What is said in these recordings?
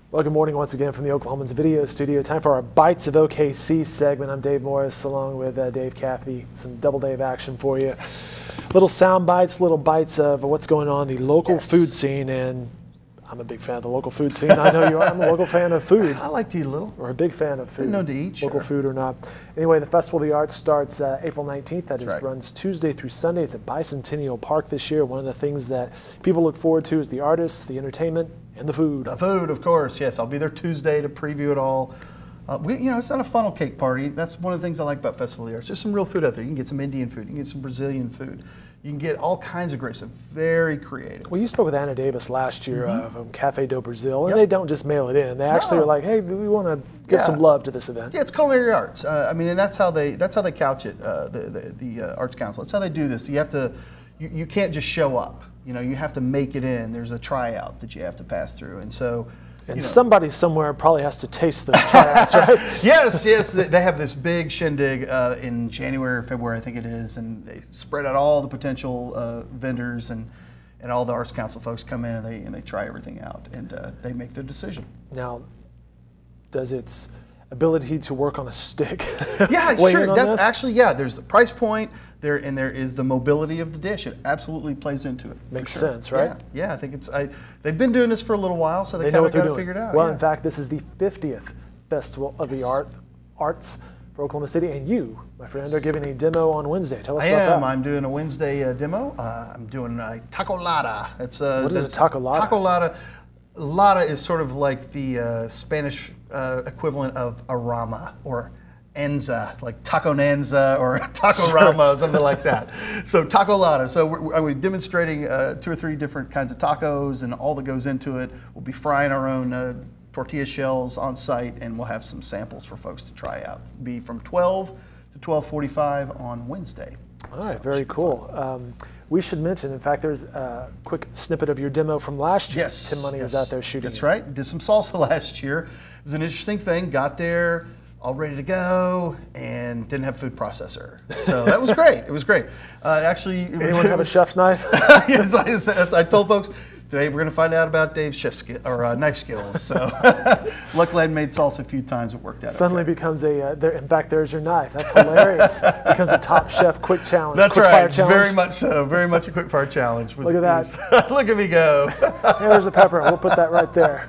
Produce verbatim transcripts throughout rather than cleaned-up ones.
Well, good morning once again from the Oklahoman's video studio. Time for our Bites of O K C segment. I'm Dave Morris along with uh, Dave Cathey. Some double Dave action for you. Yes. Little sound bites, little bites of what's going on in the local yes. food scene. And I'm a big fan of the local food scene. I know you are. I'm a local fan of food. I like to eat a little. Or a big fan of food. Been known to eat, Local sure. food or not. Anyway, the Festival of the Arts starts uh, April nineteenth. That is, right. runs Tuesday through Sunday. It's at Bicentennial Park this year. One of the things that people look forward to is the artists, the entertainment, and the food. The food, of course, yes. I'll be there Tuesday to preview it all. Uh, we, you know, it's not a funnel cake party. That's one of the things I like about Festival of the Arts. There's some real food out there. You can get some Indian food. You can get some Brazilian food. You can get all kinds of great stuff. Very creative. Well, you spoke with Anna Davis last year mm-hmm. uh, from Cafe do Brazil, and yep. they don't just mail it in. They actually no. are like, hey, we want to give yeah. some love to this event. Yeah, it's culinary arts. Uh, I mean, and that's how they that's how they couch it. Uh, the the, the uh, Arts Council. That's how they do this. You have to, you, you can't just show up. You know, you have to make it in. There's a tryout that you have to pass through, and so. And you know. somebody somewhere probably has to taste those tryouts, right? Yes, yes. They have this big shindig uh, in January or February, I think it is, and they spread out all the potential uh, vendors, and, and all the Arts Council folks come in and they, and they try everything out, and uh, they make their decision. Now, does its ability to work on a stick yeah, sure. That's this? actually, yeah, there's the price point there, and there is the mobility of the dish. It absolutely plays into it. Makes sure. sense, right? Yeah, yeah, I think it's, I, they've been doing this for a little while, so they, they kind know of got they're it figured out. Well, yeah. in fact, this is the fiftieth Festival of yes. the Art, Arts for Oklahoma City, and you, my friend, are giving a demo on Wednesday. Tell us I about am. that. I'm doing a Wednesday uh, demo. Uh, I'm doing a tacolada. It's uh, what is a tacolada? Tacolada. Lada is sort of like the uh, Spanish uh, equivalent of arama or enza, like taco nanza or taco rama, sure. something like that. So tacolada. So we're, we're demonstrating uh, two or three different kinds of tacos and all that goes into it. We'll be frying our own uh, tortilla shells on site, and we'll have some samples for folks to try out. It'll be from twelve to twelve forty-five on Wednesday. All right, so very cool. Um, we should mention, in fact, there's a quick snippet of your demo from last year. Yes. Tim Money yes. was out there shooting. That's it. right. Did some salsa last year. It was an interesting thing. Got there, all ready to go, and didn't have a food processor. So that was great. It was great. Uh, actually, it anyone was, have was, a chef's knife? yes, I, I told folks today we're going to find out about Dave's chef skill or uh, knife skills. So luckily, I made salsa a few times. It worked out. Suddenly okay. becomes a. Uh, there, in fact, there's your knife. That's hilarious. Becomes a Top Chef quick challenge. That's quick right. Fire challenge. Very much so. Very much a quick fire challenge. Was, Look at that. Was, look at me go. There's the pepper. We'll put that right there.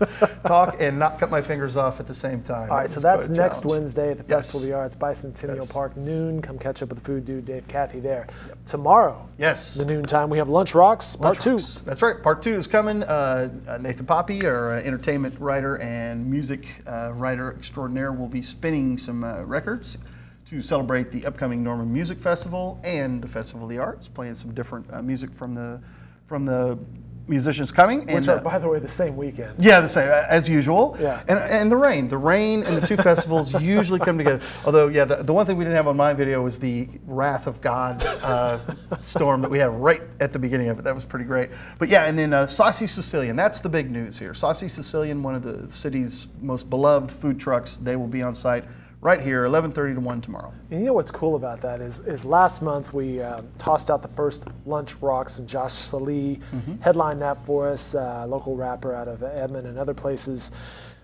Talk and not cut my fingers off at the same time. All right, that so that's next challenge. Wednesday at the yes. Festival of the Arts, Bicentennial yes. Park, noon. Come catch up with the food dude, Dave Cathey, there. Yep. Tomorrow, yes, the noon time, we have Lunchrox, part two. That's right, part two is coming. Uh, uh, Nathan Poppy, our uh, entertainment writer and music uh, writer extraordinaire, will be spinning some uh, records to celebrate the upcoming Norman Music Festival and the Festival of the Arts, playing some different uh, music from the from the musicians coming. Which and, are, uh, by the way, the same weekend. Yeah, the same, as usual. Yeah. And, and the rain. The rain and the two festivals usually come together. Although, yeah, the, the one thing we didn't have on my video was the Wrath of God uh, storm that we had right at the beginning of it. That was pretty great. But yeah, and then uh, Saucy Sicilian. That's the big news here. Saucy Sicilian, one of the city's most beloved food trucks. They will be on site right here, eleven thirty to one tomorrow. And you know what's cool about that is, is last month we uh, tossed out the first Lunchrox, and Josh Salee mm-hmm. headlined that for us, uh, local rapper out of Edmond and other places.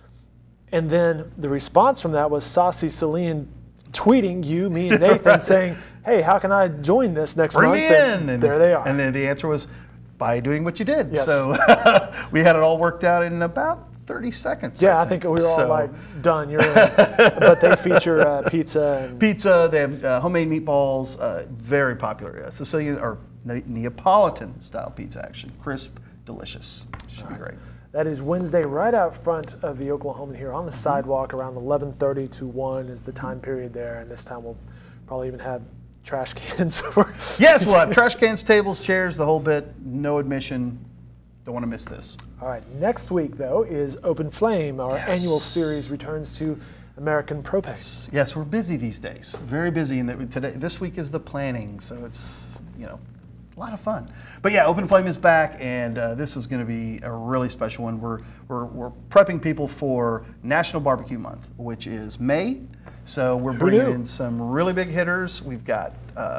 And then the response from that was Saucy Celine tweeting you, me, and Nathan right. saying, hey, how can I join this next Bring month? Me in. And, and there they are. And then the answer was, by doing what you did. Yes. So we had it all worked out in about thirty seconds. Yeah, I I think, think we were all so. like, done, you're in. But they feature uh, pizza. And pizza, they have uh, homemade meatballs, uh, very popular. Uh, Sicilian or ne Neapolitan style pizza, actually. Crisp, delicious. Should all be right. great. That is Wednesday right out front of the Oklahoman here on the mm-hmm. sidewalk around eleven thirty to one is the time period there. And this time we'll probably even have trash cans. Yes, we'll have trash cans, tables, chairs, the whole bit, no admission. Don't want to miss this. All right, next week, though, is Open Flame. Our yes. annual series returns to American propane. Yes, we're busy these days, very busy. And today, this week is the planning, so it's, you know, a lot of fun. But yeah, Open Flame is back, and uh, this is going to be a really special one. We're, we're, we're prepping people for National Barbecue Month, which is May. So we're Who bringing knew? in some really big hitters. We've got uh,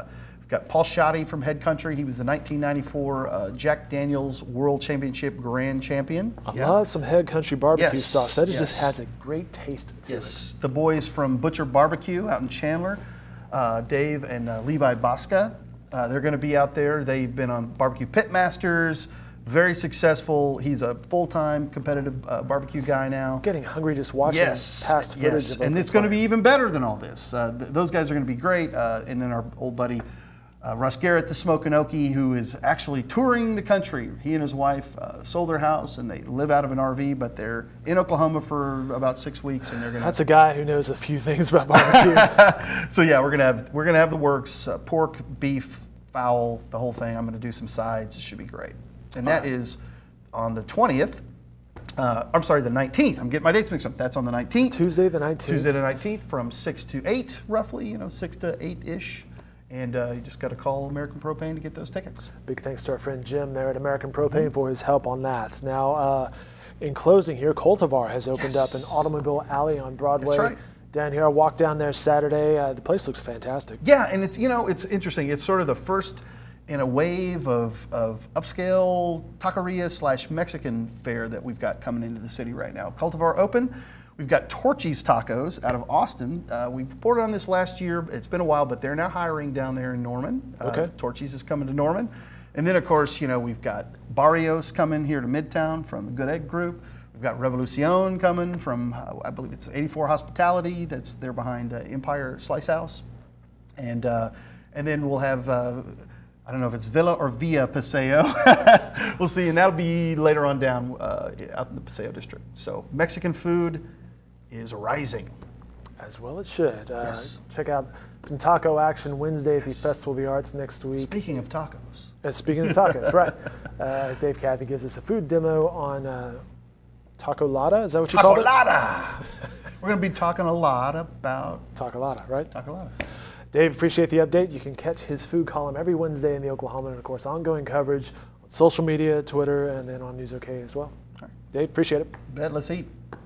We've got Paul Shoddy from Head Country. He was the nineteen ninety-four uh, Jack Daniel's World Championship Grand Champion. I yeah. love some Head Country barbecue Yes, sauce. That yes. just has a great taste to Yes. it. The boys from Butcher Barbecue out in Chandler, uh, Dave and uh, Levi Bosca. Uh, they're going to be out there. They've been on Barbecue Pitmasters. Very successful. He's a full-time competitive uh, barbecue guy now. Getting hungry just watching Yes, past footage yes. of And Open it's going to Flame. be even better than all this. Uh, th those guys are going to be great. Uh, and then our old buddy uh, Russ Garrett, the Smokin' Okie, who is actually touring the country. He and his wife uh, sold their house and they live out of an R V, but they're in Oklahoma for about six weeks, and they're going to. That's a guy who knows a few things about barbecue. So yeah, we're gonna have we're gonna have the works: uh, pork, beef, fowl, the whole thing. I'm going to do some sides. It should be great. And that right. is on the twentieth. Uh, I'm sorry, the nineteenth. I'm getting my dates mixed up. That's on the nineteenth. Tuesday the nineteenth. Tuesday the nineteenth from six to eight, roughly, you know, six to eight-ish. And uh, you just got to call American Propane to get those tickets. Big thanks to our friend Jim there at American Propane Mm-hmm. for his help on that. Now, uh, in closing here, Cultivar has opened Yes. up an automobile alley on Broadway. That's right. Down here, I walked down there Saturday. Uh, the place looks fantastic. Yeah, and it's, you know, it's interesting. It's sort of the first in a wave of, of upscale taqueria slash Mexican fare that we've got coming into the city right now. Cultivar Open. We've got Torchy's Tacos out of Austin. Uh, we reported on this last year. It's been a while, but they're now hiring down there in Norman. Okay. Uh, Torchy's is coming to Norman. And then, of course, you know, we've got Barrios coming here to Midtown from the Good Egg Group. We've got Revolucion coming from, uh, I believe it's eighty-four Hospitality. That's there behind uh, Empire Slice House. And, uh, and then we'll have, uh, I don't know if it's Villa or Via Paseo. We'll see. And that'll be later on down uh, out in the Paseo district. So Mexican food is rising. As well it should. Uh, Yes. Check out some taco action Wednesday at the Yes. Festival of the Arts next week. Speaking of tacos. Uh, speaking of tacos, right. Uh, as Dave Cathey gives us a food demo on uh, Tacolata, is that what you call it? Tacolata! We're going to be talking a lot about Tacolata, right? tacoladas. Dave, appreciate the update. You can catch his food column every Wednesday in the Oklahoman, and of course ongoing coverage on social media, Twitter, and then on News OK as well. All right. Dave, appreciate it. Bet, let's eat.